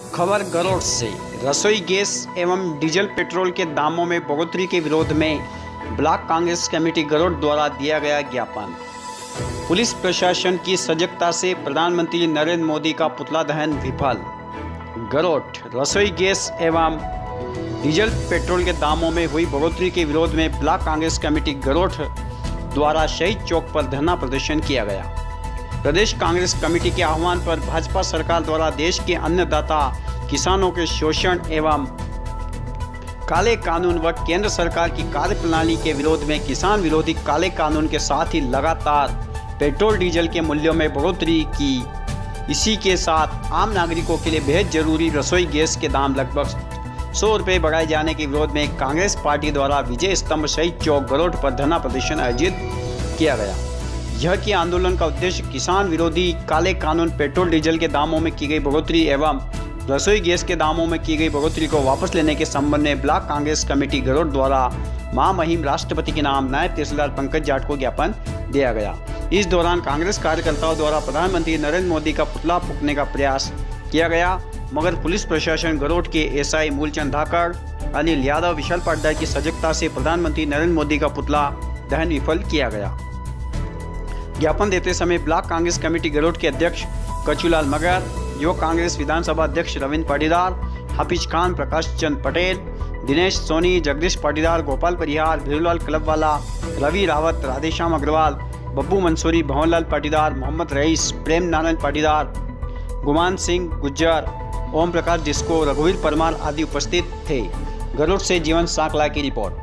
खबर गरोड़ से। रसोई गैस एवं डीजल पेट्रोल के दामों में बढ़ोतरी के विरोध में ब्लॉक कांग्रेस कमेटी गरोड़ द्वारा दिया गया ज्ञापन। पुलिस प्रशासन की सजगता से प्रधानमंत्री नरेंद्र मोदी का पुतला दहन विफल। गरोड़ रसोई गैस एवं डीजल पेट्रोल के दामों में हुई बढ़ोतरी के विरोध में ब्लॉक कांग्रेस कमेटी गरोड़ द्वारा शहीद चौक पर धरना प्रदर्शन किया गया। प्रदेश कांग्रेस कमेटी के आह्वान पर भाजपा सरकार द्वारा देश के अन्नदाता किसानों के शोषण एवं काले कानून व केंद्र सरकार की कार्यप्रणाली के विरोध में किसान विरोधी काले कानून के साथ ही लगातार पेट्रोल डीजल के मूल्यों में बढ़ोतरी की। इसी के साथ आम नागरिकों के लिए बेहद जरूरी रसोई गैस के दाम लगभग 100 रुपये बढ़ाए जाने के विरोध में कांग्रेस पार्टी द्वारा विजय स्तंभ शहीद चौक गरोड़ पर धरना प्रदर्शन आयोजित किया गया। यह कि आंदोलन का उद्देश्य किसान विरोधी काले कानून, पेट्रोल डीजल के दामों में की गई बढ़ोतरी एवं रसोई गैस के दामों में की गई बढ़ोतरी को वापस लेने के संबंध में ब्लॉक कांग्रेस कमेटी गरोड़ द्वारा महामहिम राष्ट्रपति के नाम नायब तहसीलदार पंकज जाट को ज्ञापन दिया गया। इस दौरान कांग्रेस कार्यकर्ताओं द्वारा प्रधानमंत्री नरेंद्र मोदी का पुतला फूंकने का प्रयास किया गया, मगर पुलिस प्रशासन गरोड़ के एसआई मूलचंद धाकड़, अनिल यादव, विशाल पाटीदार की सजगता से प्रधानमंत्री नरेंद्र मोदी का पुतला दहन विफल किया गया। ज्ञापन देते समय ब्लॉक कांग्रेस कमेटी गरोड़ के अध्यक्ष कचूलाल मगर, युवक कांग्रेस विधानसभा अध्यक्ष रविंद्र पाटीदार, हाफिज खान, प्रकाश चंद पटेल, दिनेश सोनी, जगदीश पाटीदार, गोपाल परिहार, भीरूलाल क्लबवाला, रवि रावत, राधेश्याम अग्रवाल, बब्बू मंसूरी, भंवरलाल पाटीदार, मोहम्मद रईस, प्रेम नारायण पाटीदार, गुमान सिंह गुज्जर, ओम प्रकाश डिस्को, रघुवीर परमार आदि उपस्थित थे। गरोड़ से जीवन सांकला की रिपोर्ट।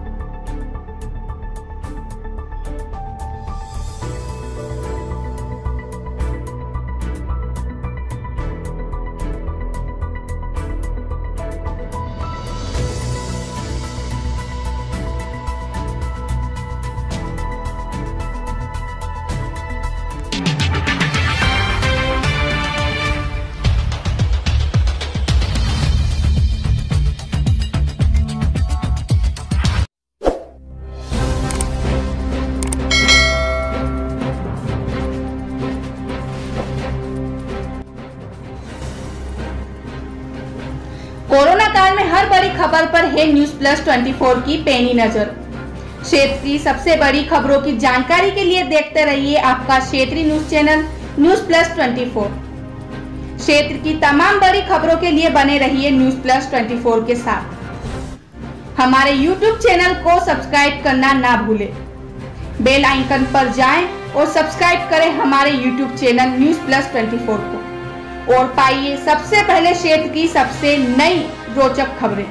कोरोना काल में हर बड़ी खबर पर है न्यूज प्लस 24 की पैनी नजर। क्षेत्र की सबसे बड़ी खबरों की जानकारी के लिए देखते रहिए आपका क्षेत्रीय न्यूज चैनल न्यूज प्लस 24। क्षेत्र की तमाम बड़ी खबरों के लिए बने रहिए न्यूज प्लस 24 के साथ। हमारे यूट्यूब चैनल को सब्सक्राइब करना ना भूलें। बेल आइकन पर जाएं और सब्सक्राइब करें हमारे यूट्यूब चैनल न्यूज प्लस 24 को और पाइए सबसे पहले क्षेत्र की सबसे नई रोचक खबरें।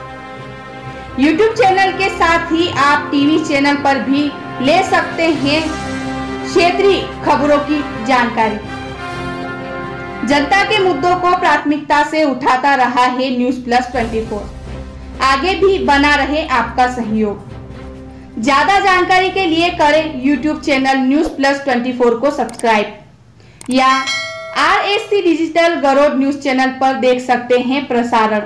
YouTube चैनल के साथ ही आप टीवी चैनल पर भी ले सकते हैं क्षेत्रीय खबरों की जानकारी। जनता के मुद्दों को प्राथमिकता से उठाता रहा है न्यूज प्लस 24। आगे भी बना रहे आपका सहयोग। ज्यादा जानकारी के लिए करें YouTube चैनल न्यूज प्लस 24 को सब्सक्राइब या RSC digital Garoth news channel पर देख सकते हैं प्रसारण।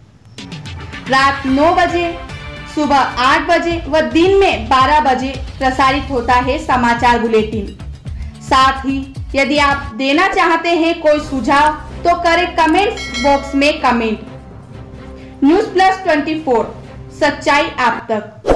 रात 9 बजे, सुबह 8 बजे व दिन में 12 बजे प्रसारित होता है समाचार बुलेटिन। साथ ही यदि आप देना चाहते हैं कोई सुझाव तो करें कमेंट्स बॉक्स में कमेंट। न्यूज प्लस 24, सच्चाई आप तक।